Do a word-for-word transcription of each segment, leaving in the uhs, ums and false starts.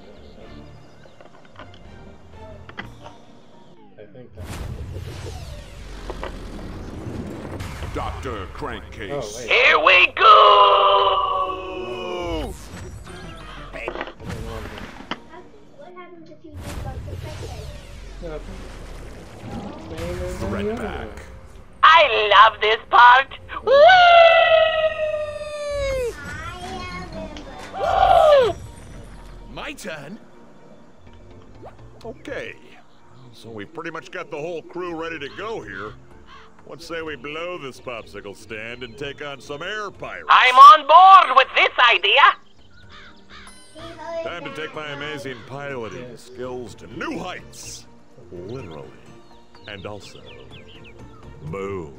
I think that's... Doctor Crankcase. Oh, wait. Here we go! What happens if you just go to Nothing. Same as any Red other back. one. I love this part. Whee! My turn. Okay. So we've pretty much got the whole crew ready to go here. Let's say we blow this popsicle stand and take on some air pirates. I'm on board with this idea. Time to take my amazing piloting skills to new heights. Literally. And also, boom.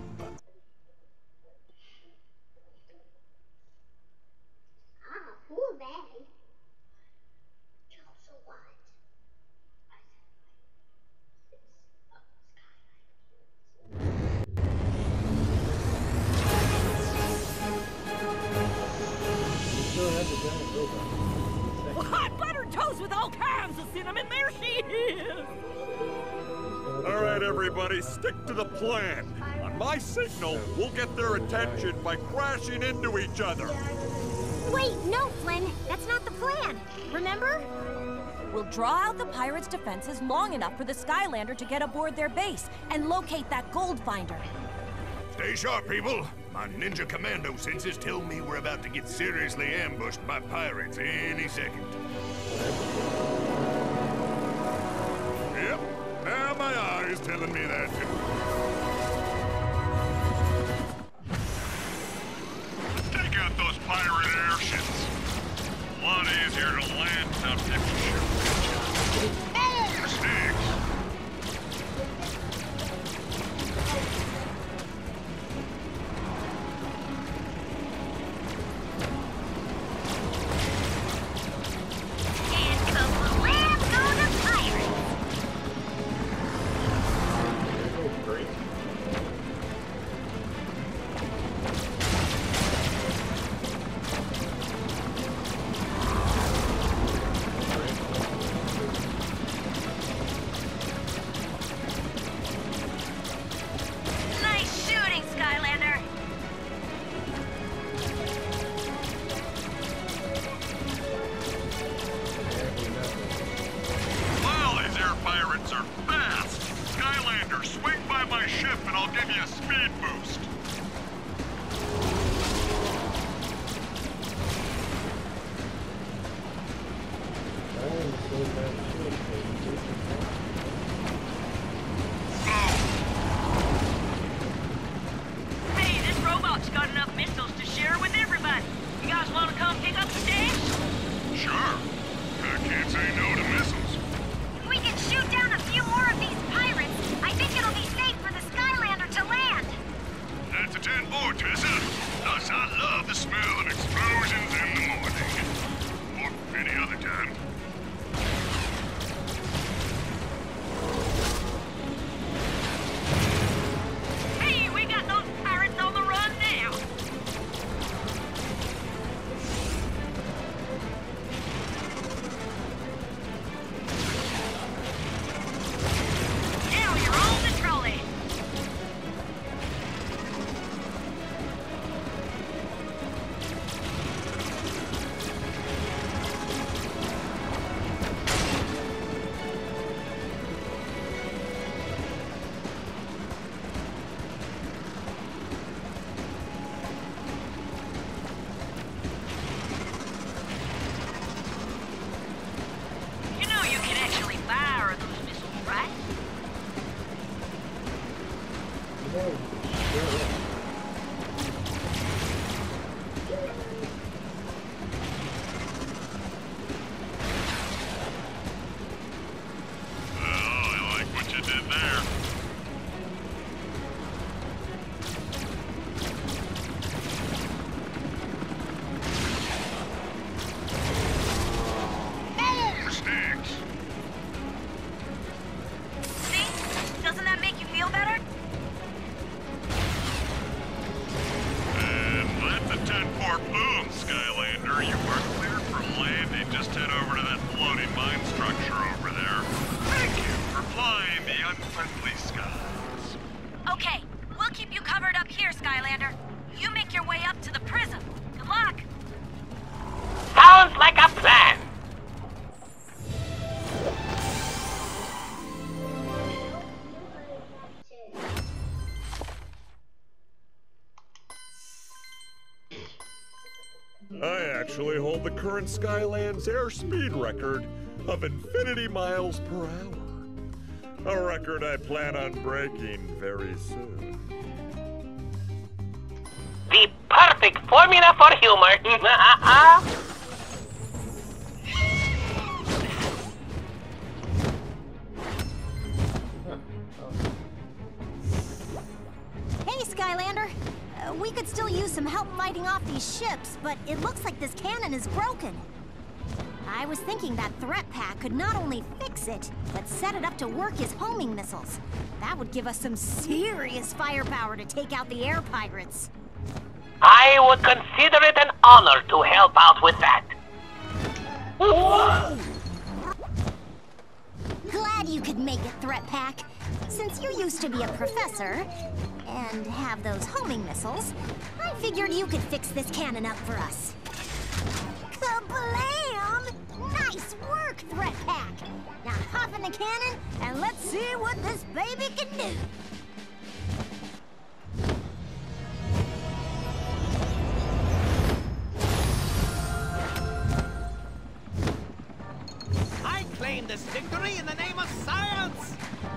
Ah, cool bag. So what? You still have the giant robot. Hot buttered toast with all kinds of cinnamon. There she is. All right, everybody, stick to the plan. On my signal, we'll get their attention by crashing into each other. Wait, no, Flynn. That's not the plan. Remember? We'll draw out the pirates' defenses long enough for the Skylander to get aboard their base and locate that gold finder. Stay sharp, people. My ninja commando senses tell me we're about to get seriously ambushed by pirates any second. Yep, now my eye is telling me that too. Take out those pirate airships. A lot easier to land without people shooting. Snakes. Nice shooting, Skylander. Well, these air pirates are fast. Skylander, swing by my ship and I'll give you a speed boost. I am so bad shit. Hey, this robot's got enough missiles to share with everybody. You guys want to come pick up the stash? Sure. I can't say no to missiles. If we can shoot down a few more of these pirates, I think it'll be safe for the Skylander to land. That's a ten four, Tessa. Thus, I love the smell of explosions in the morning. Or any other time. Hey, we got those pirates on the run now. Now you're on the trolley. You know you can actually fire those missiles, right? Oh, I like what you did there. Boom! Sticks. See? Doesn't that make you feel better? actually hold the current Skyland's airspeed record of infinity miles per hour. A record I plan on breaking very soon. The perfect formula for humor. Hey, Skylander. Uh, we could still use some help fighting off these ships, but it looks like this cannon is broken. I was thinking that Threat Pack could not only fix it, but set it up to work as homing missiles. That would give us some serious firepower to take out the air pirates. I would consider it an honor to help out with that. Glad you could make it, Threat Pack. Since you used to be a professor, and have those homing missiles, I figured you could fix this cannon up for us. Kablam! Nice work, Threat Pack! Now hop in the cannon, and let's see what this baby can do! I claim this victory in the name of science!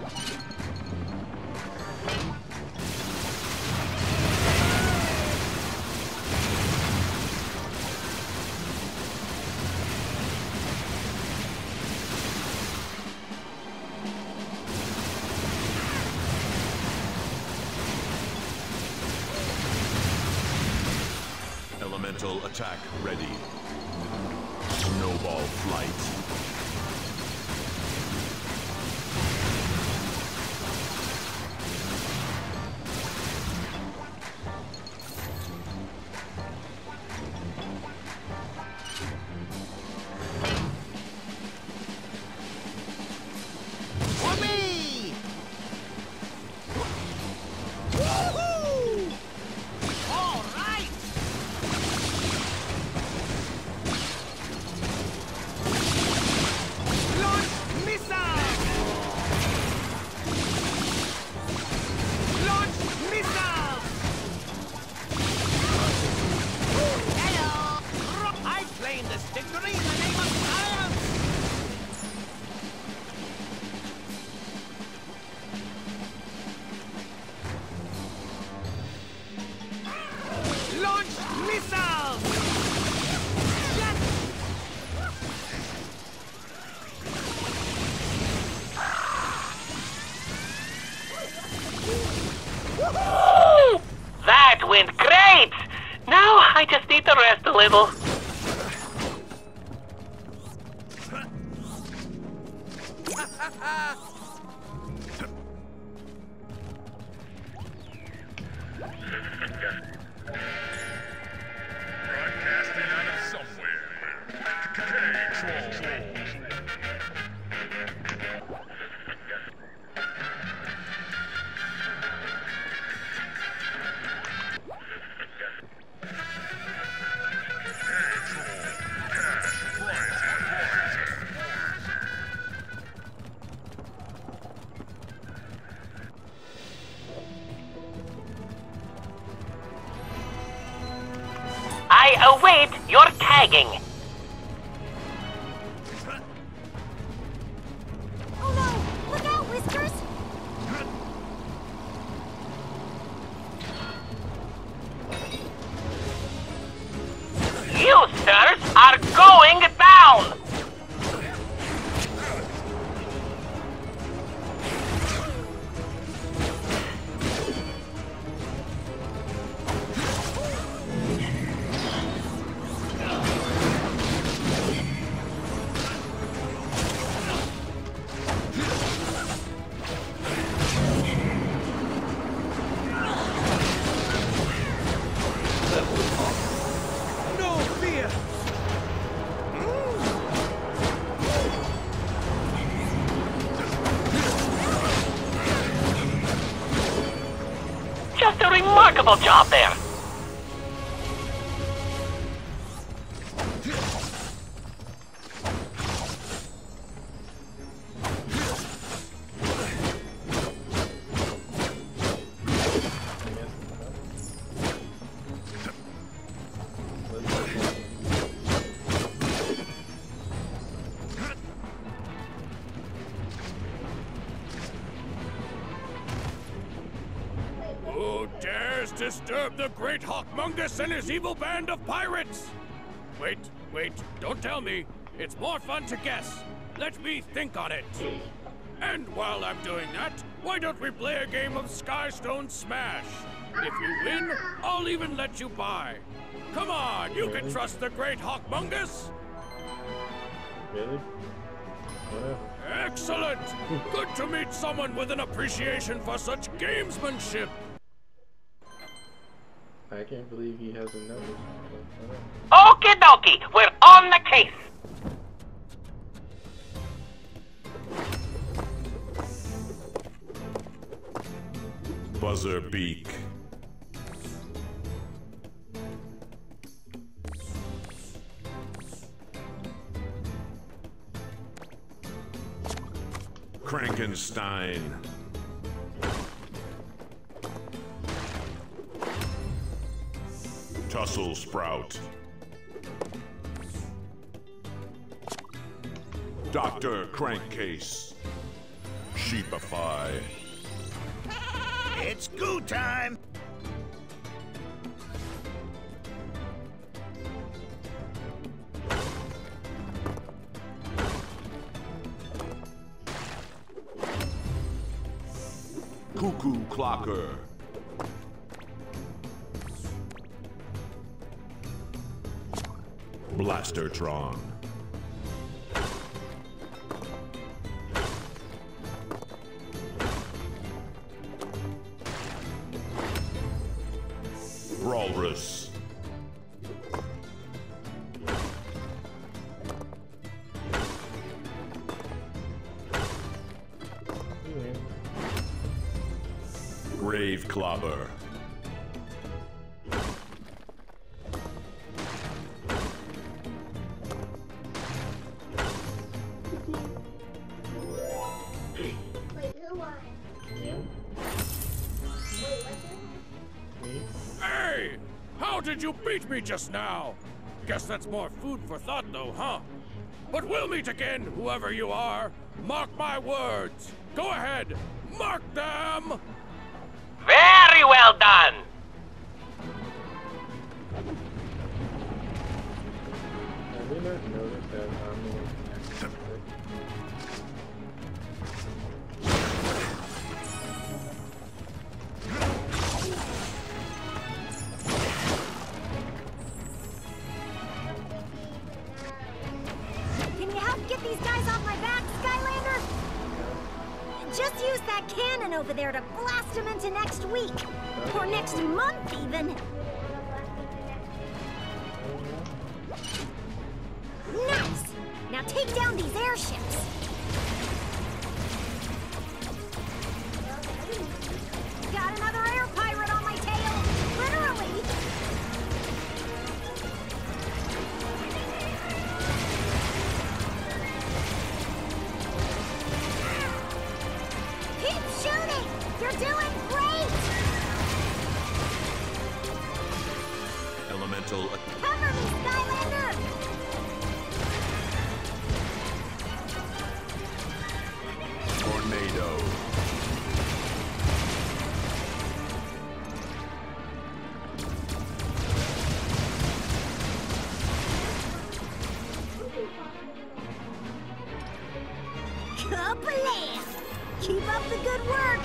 Elemental attack ready. Snowball flight. For me! Woohoo! All right! Launch missile! Launch missile! Hello! I claim this victory in the name of science! Launch missiles! Yes! That went great! Now I just need to rest a little. Broadcasting out of somewhere. K-Troll. I await your tagging. Oh no! Look out, Whiskers! You, sirs, are going down! No fear! Just a remarkable job there. Who dares disturb the great Hawkmungus and his evil band of pirates? Wait, wait, don't tell me. It's more fun to guess. Let me think on it. And while I'm doing that, why don't we play a game of Skystone Smash? If you win, I'll even let you buy. Come on, you can trust the great Hawkmungus. Really? Whatever. Excellent! Good to meet someone with an appreciation for such gamesmanship. I can't believe he hasn't noticed. Okie dokie, we're on the case. Buzzer beak. Frankenstein. Tussle sprout. Doctor Crankcase. Sheepify. It's goo time! Cuckoo Clocker. Blastertron. Walrus. Grave Clobber. Wait, who won? Yeah. Wait, what's your Me? Hey! How did you beat me just now? Guess that's more food for thought, though, huh? But we'll meet again, whoever you are. Mark my words. Go ahead, mark them! Very well done. Have we not noticed that I'm the one connected? Can you help get these guys off my back, Skylander? Just use that cannon over there to blast them into next week. Or next month, even. Nice! Now take down these airships. Got another air pirate on my tail. Literally. Keep shooting! You're doing great! Elemental. Cover me, Skylander! Tornado. Kablam! Keep up the good work!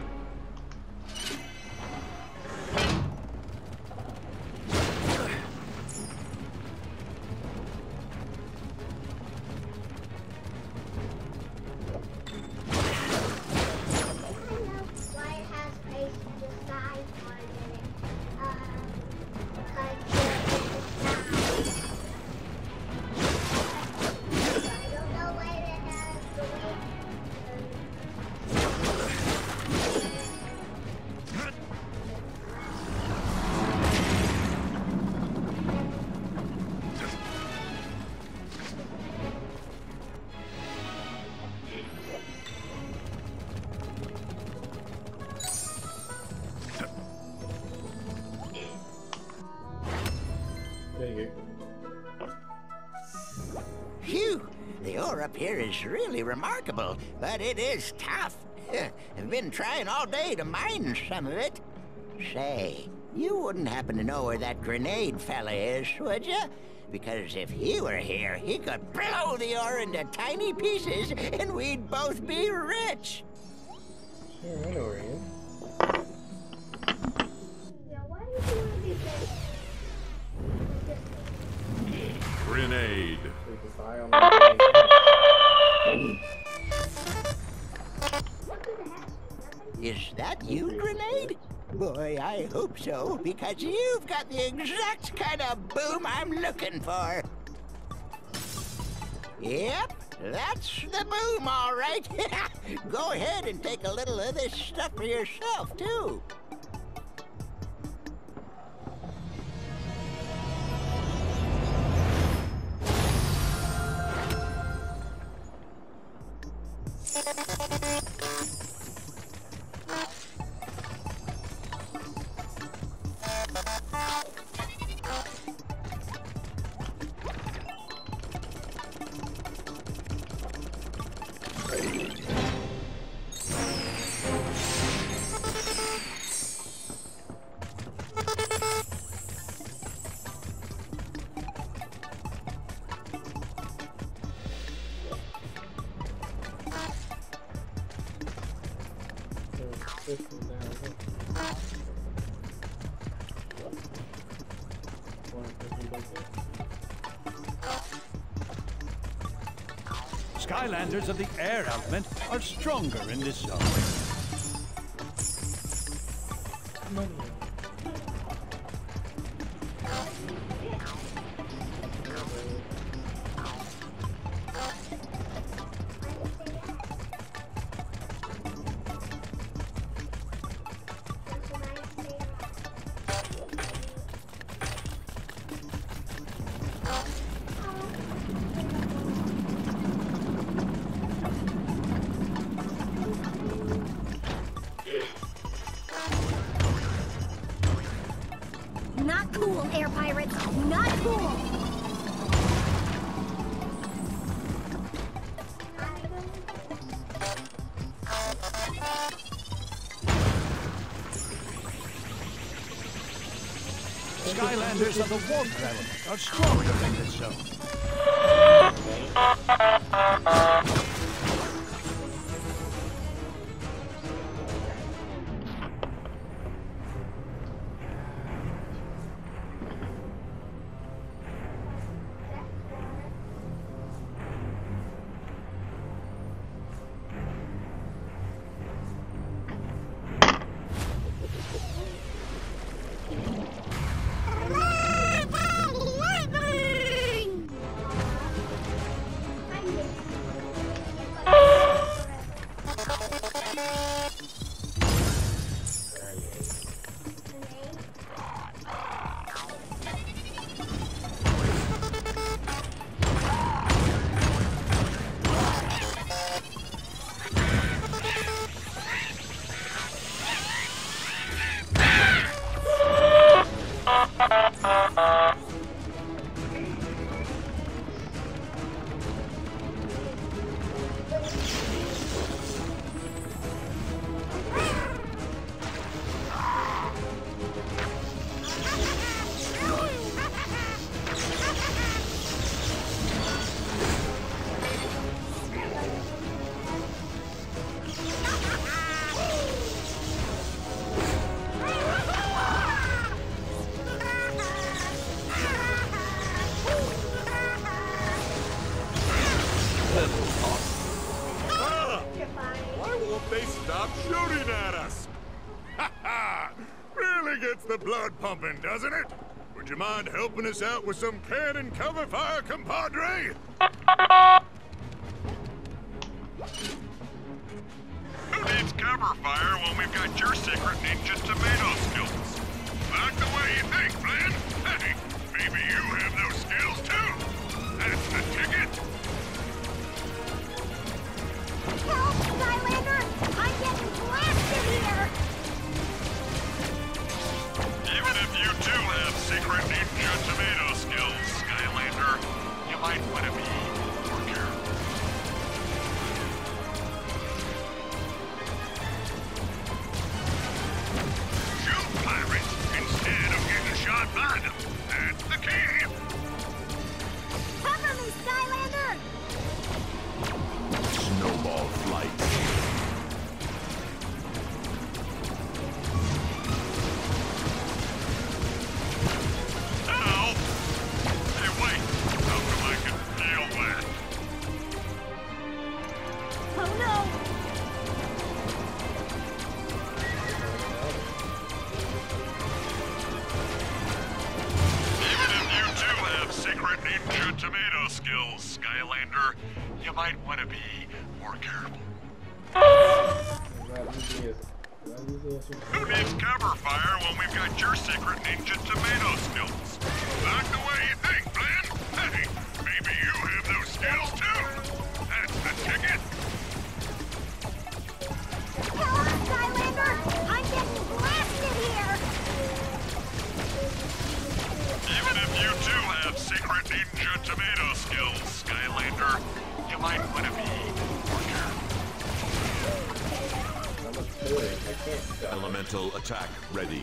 Why it has face to the side part in it? Um, because it's the side. I don't know why it has the way. There you go. Phew! The ore up here is really remarkable, but it is tough. I've been trying all day to mine some of it. Say, you wouldn't happen to know where that grenade fella is, would you? Because if he were here, he could blow the ore into tiny pieces and we'd both be rich. Sure, I know where he is. Yeah, why do you want to do this? Grenade. There's this eye on my face. What could have happened? Is that you, Grenade? Boy, I hope so, because you've got the exact kind of boom I'm looking for. Yep, that's the boom, all right. Go ahead and take a little of this stuff for yourself, too. This one down here. One person like this. Skylanders of the air element are stronger in this zone. Money. Not cool, air pirates. Not cool. Skylanders of the water element are stronger in this zone. They stop shooting at us! Ha ha! Really gets the blood pumping, doesn't it? Would you mind helping us out with some cannon cover fire, compadre? Who needs cover fire when we've got your secret ninja tomato skills? Like the way you think, Flynn? Hey, maybe you have those skills too! That's the ticket! Help, Skylander! I'm getting blasted here! Even if you do have secret ninja tomato skills, Skylander, you might want to be more careful. You be more careful. Who needs cover fire when we've got your secret ninja tomato skills? Not the way you think, Glenn. Hey, maybe you have those skills too. That's the ticket. Come on, Skylander! I'm getting blasted here! Even if you do have secret ninja tomato skills, Skylander, you might want to be more careful. Elemental attack ready.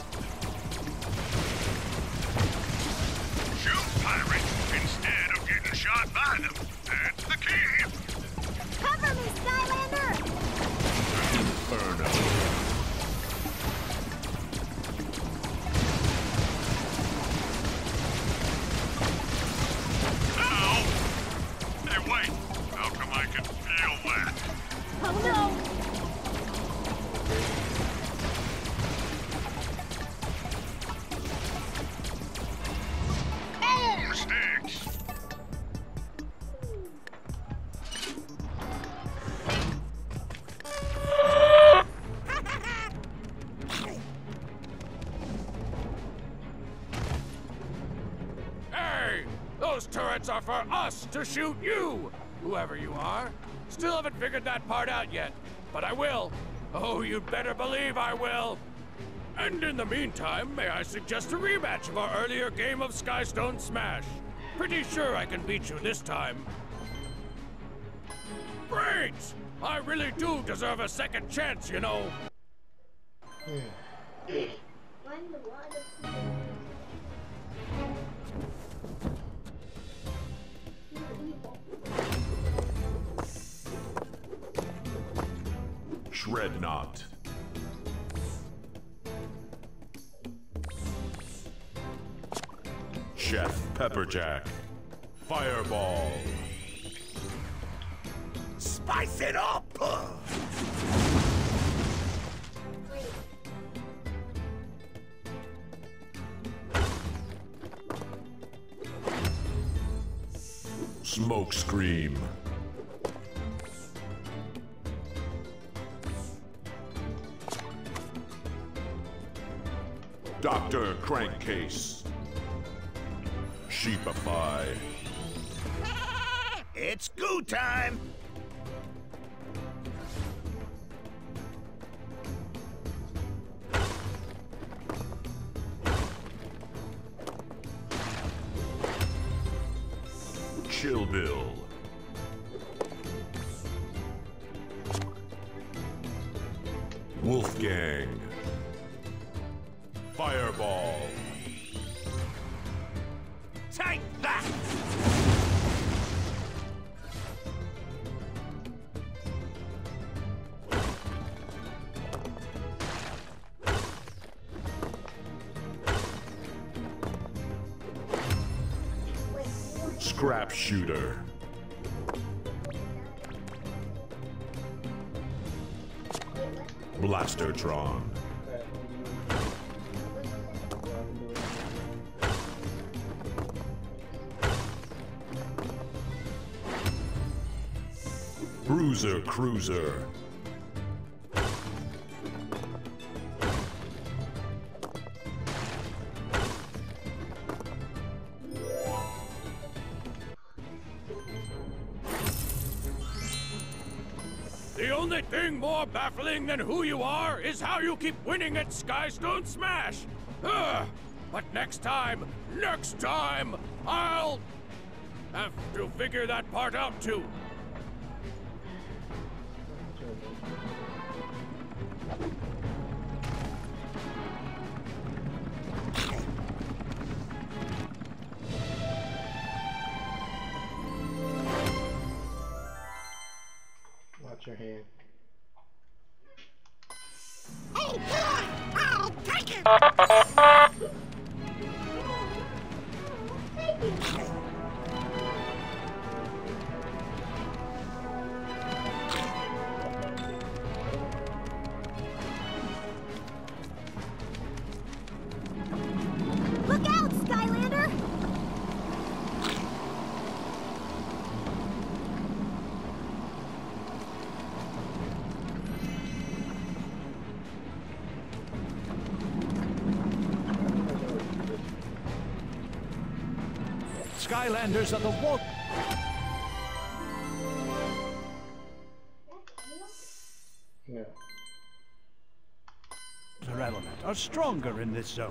Shoot pirates instead of getting shot by them. That's the key. Cover me, Skylander! Inferno. Ow! Hey, wait. How come I can feel that? Oh no! Sticks. Hey! Those turrets are for us to shoot you! Whoever you are. Still haven't figured that part out yet, but I will. Oh, you'd better believe I will. And in the meantime, may I suggest a rematch of our earlier game of Skystone Smash? Pretty sure I can beat you this time. Great! I really do deserve a second chance, you know. Shred not. Chef Pepperjack. Fireball. Spice it up! Smoke Scream. Doctor Crankcase. Sheepify. It's goo time! Chill Bill. Wolfgang. Fireball. Take that! Scrap Shooter. Blastertron. Bruiser Cruiser. The only thing more baffling than who you are is how you keep winning at Skystone Smash. Ugh. But next time, next time, I'll have to figure that part out too. Watch your hand. Hey, boy! I'll take it! Look out, Skylander! Skylanders of the water No. element are stronger in this zone.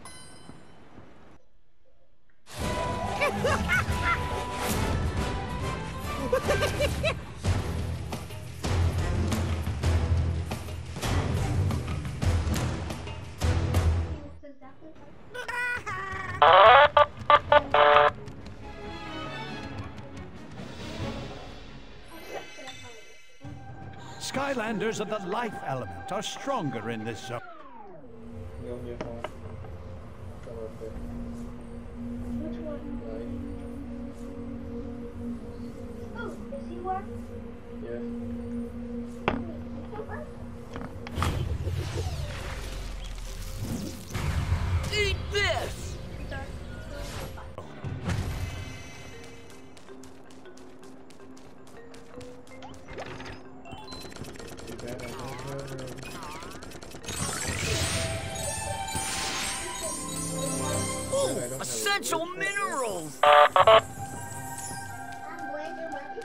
Skylanders of the life element are stronger in this zone. Go on your phone. Come up there. Which one? Light. Oh, does he work? Yes. Eat this! Too bad I don't have um, Ooh, essential minerals! I'm going to work.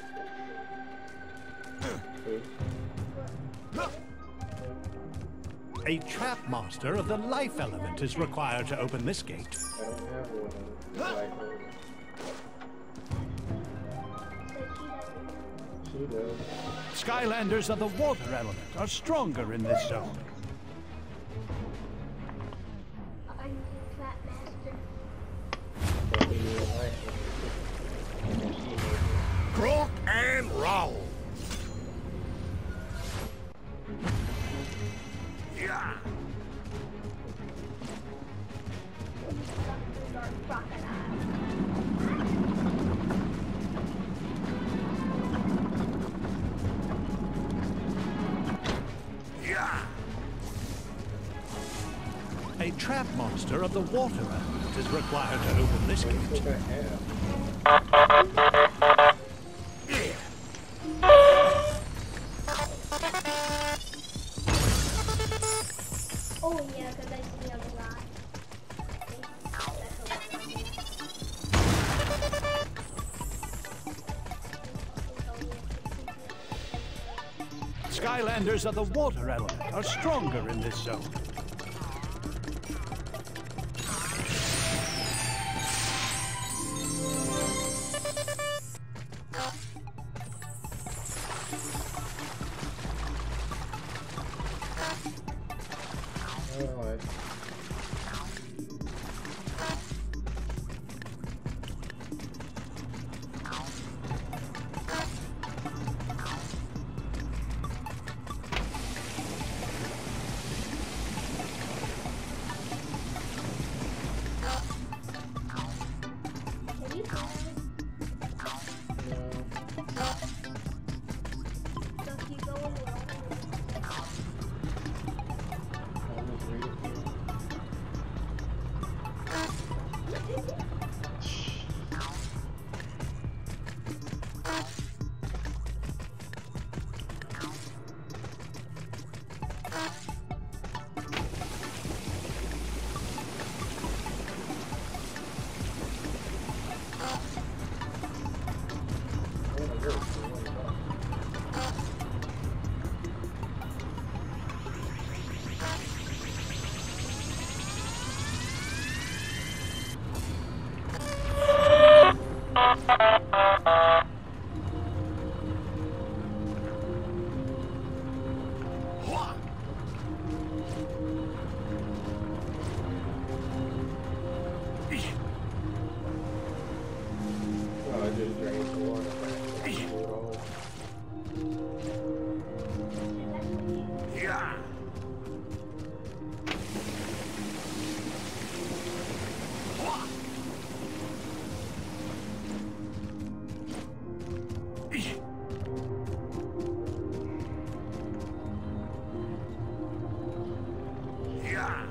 food. A trap master of the life element is required to open this gate. I don't have one of the light element. She does. Skylanders of the water element are stronger in this zone. I'm the trap master. But we need a light element. She has it. Croc and roll. Yeah. Yeah. A trap monster of the water element is required to open this I gate. think I have. Yeah. Oh yeah, because I see a lot. Skylanders of the water element are stronger in this zone. Alright. Can you fly? No. So keep going along. I'll just read it to you. Oh, my God. Oh, I just drank some water. I can do it all. Yeah. Yeah.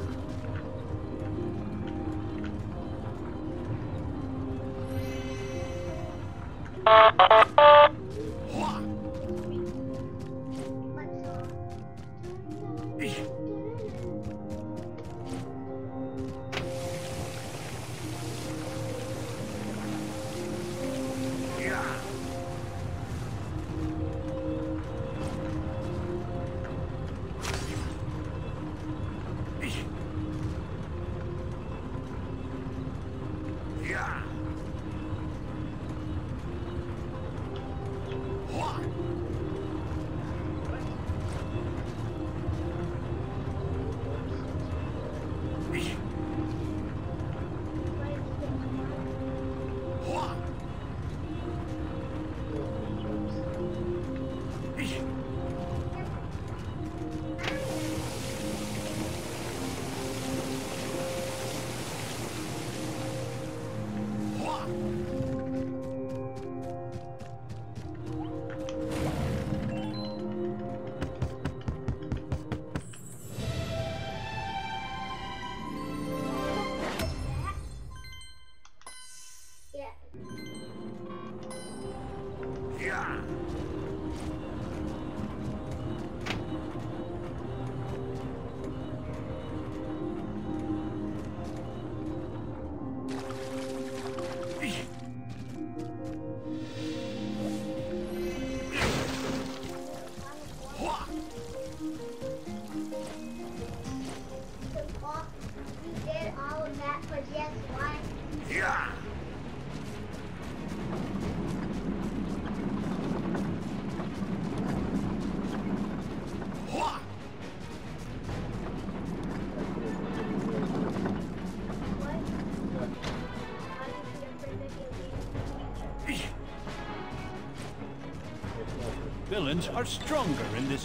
villains are stronger in this...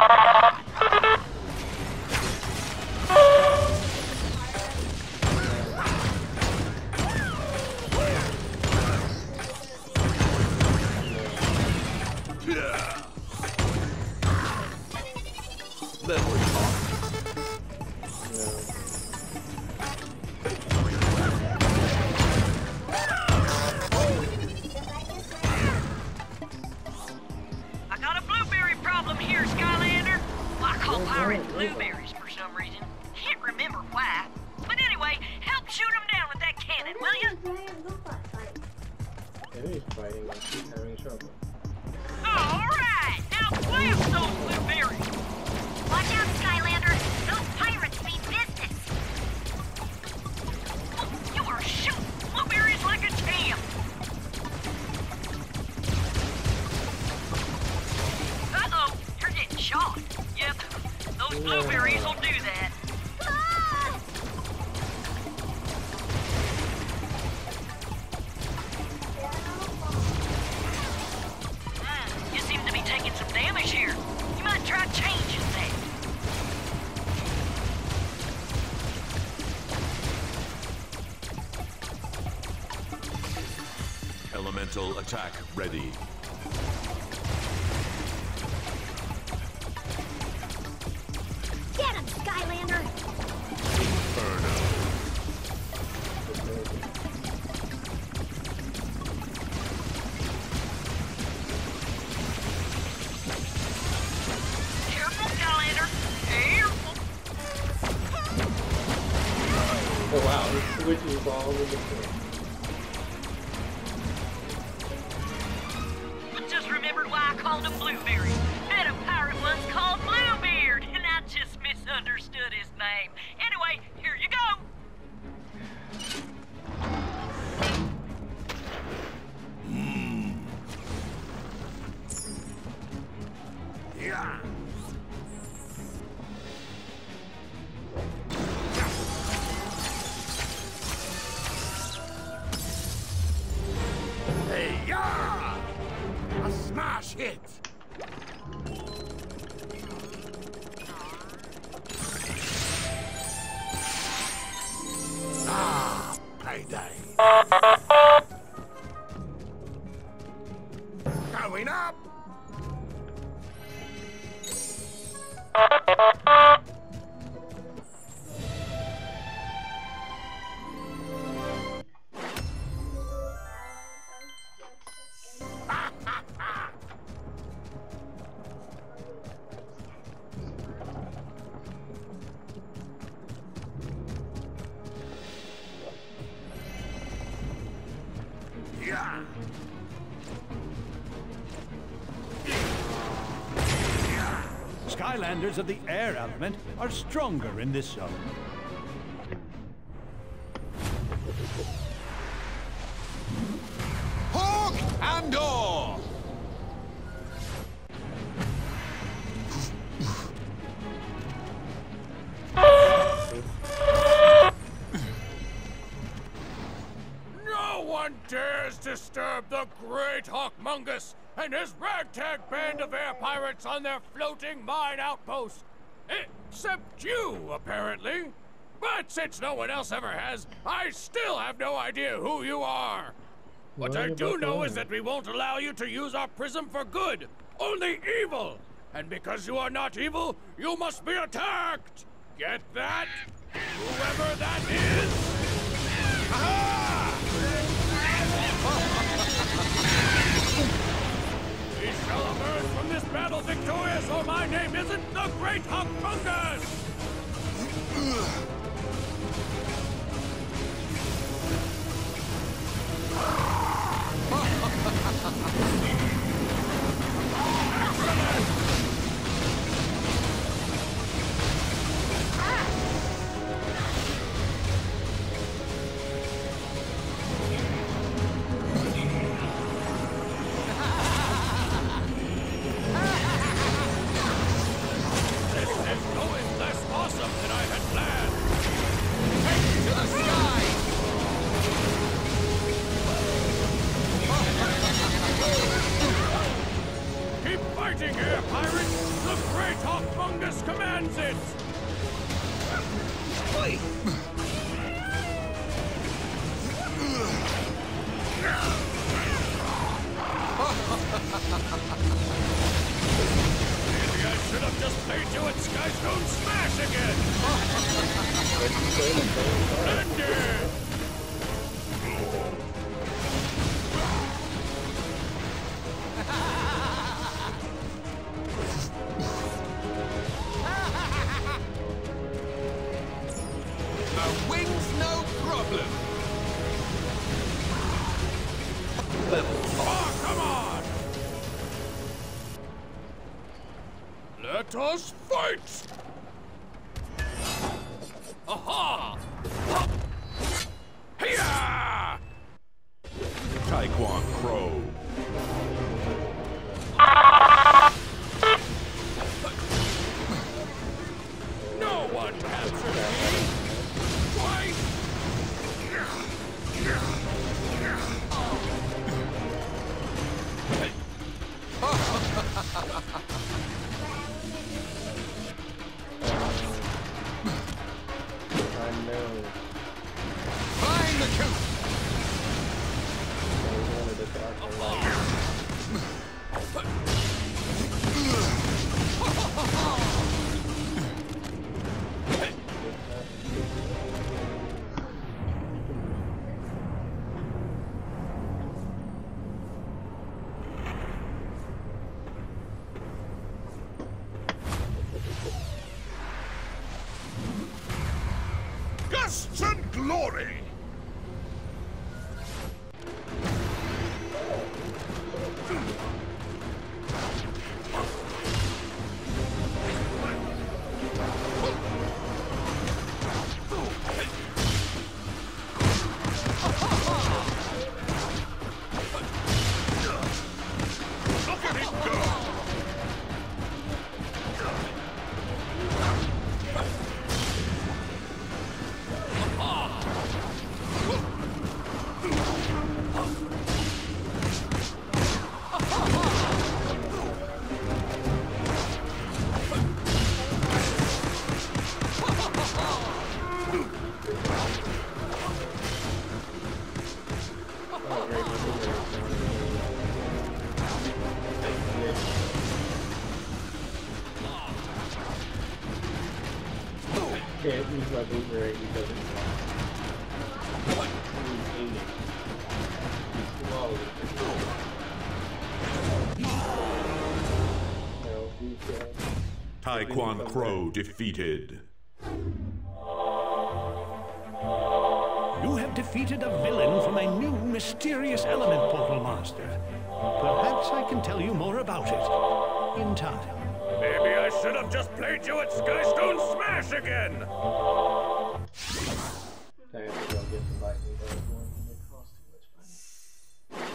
Then we're talking. I got a blueberry problem here, Skylander. I call pirates blueberries for some reason. Can't remember why. But anyway, help shoot them down with that cannon, will you? Enemy's fighting and she's having trouble. Alright, now blast those blueberries! Watch out, Skylander. Those pirates mean business. Oh, you are shooting blueberries like a champ! Uh-oh, you're getting shot. Yep, those blueberries will do that. Ah! Hmm, you seem to be taking some damage here. You might try changing that. Elemental attack ready. Get him, Skylander! Careful, Skylander. Careful. Oh wow, this switches all over the place. I just remembered why I called him Blueberry. Had a pirate once called Bluebeard, and I just misunderstood his name. Anyway, here you go. Yeah. Hey, yeah! A smash hit! Ah, payday! Going up! Yeah! Skylanders of the air element are stronger in this zone. Hawk and Oar! No one dares disturb the great Hawkmungus and his ragtag band of air pirates on their floating mine outpost. Except you, apparently. But since no one else ever has, I still have no idea who you are. What I do know is that we won't allow you to use our prism for good, only evil. And because you are not evil, you must be attacked. Get that? Whoever that is. Aha! We shall emerge from this battle victorious, or my name isn't the Great Hawkmungus! Fighting air pirates, the Great Hawkmungus commands it! Wait! Maybe I should have just played you at Skystone Smash again! Splendid! A wing's no problem. Oh, come on! Let us fight! Aha! Hiya! Taekwon Crow. No one captured me! Twice! I know. Find the coop. I wanted to dark light. Gusts and glory! Look at him go! Oh, great. My boomerang. Can't use my boomerang because it's aiming. He's slow. No, he's uh, Taekwon Crow defeated. You have defeated a villain from a new mysterious element, Portal Master. Perhaps I can tell you more about it in time. Maybe I should have just played you at Skystone Smash again! I have to go get some lightning bolts going and they cost too much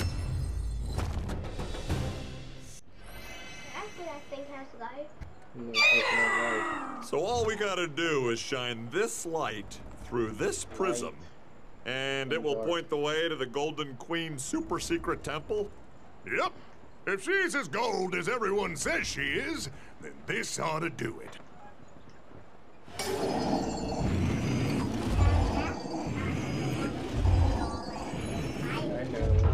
money. After that thing has life. No, it's not life. So all we gotta do is shine this light through this prism, and it will point the way to the Golden Queen super secret temple? Yep. If she's as gold as everyone says she is, then this ought to do it. I know.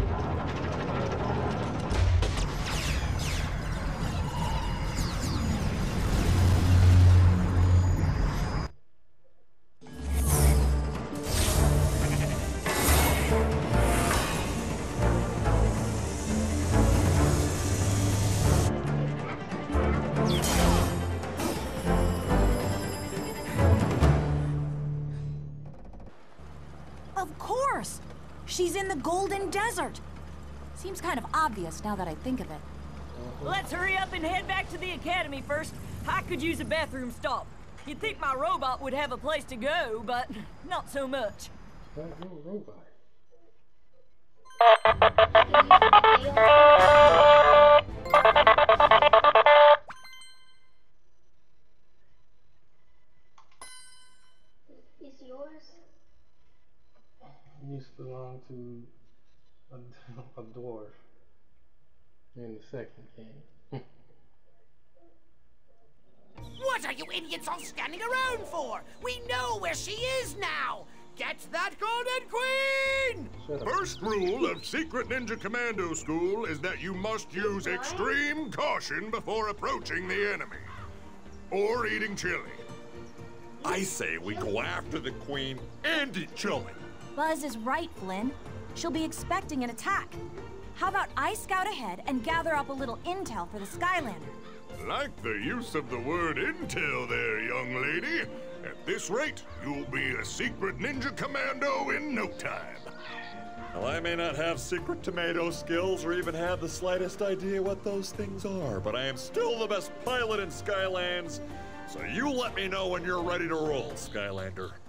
Of course! She's in the Golden Desert! Seems kind of obvious now that I think of it. Let's hurry up and head back to the academy first. I could use a bathroom stop. You'd think my robot would have a place to go, but not so much. That little robot. Is yours? Used to belong to a, a dwarf in the second game. you idiots all standing around for? We know where she is now! Get that Golden Queen! First rule of Secret Ninja Commando School is that you must use extreme caution before approaching the enemy. Or eating chili. I say we go after the Queen and eat chili. Buzz is right, Flynn. She'll be expecting an attack. How about I scout ahead and gather up a little intel for the Skylander? Like the use of the word intel there, young lady. At this rate, you'll be a secret ninja commando in no time. Well, I may not have secret tomato skills or even have the slightest idea what those things are, but I am still the best pilot in Skylands, so you let me know when you're ready to roll, Skylander.